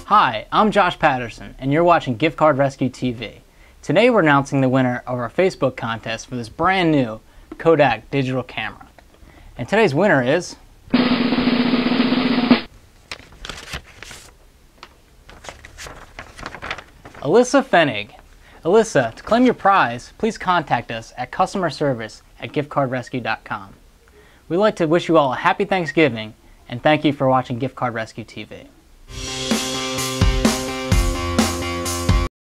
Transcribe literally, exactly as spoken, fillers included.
Hi, I'm Josh Patterson, and you're watching Gift Card Rescue T V. Today we're announcing the winner of our Facebook contest for this brand new Kodak digital camera. And today's winner is... Alyssa Fenig. Alyssa, to claim your prize, please contact us at customer service at gift card rescue dot com. We'd like to wish you all a happy Thanksgiving, and thank you for watching Gift Card Rescue T V.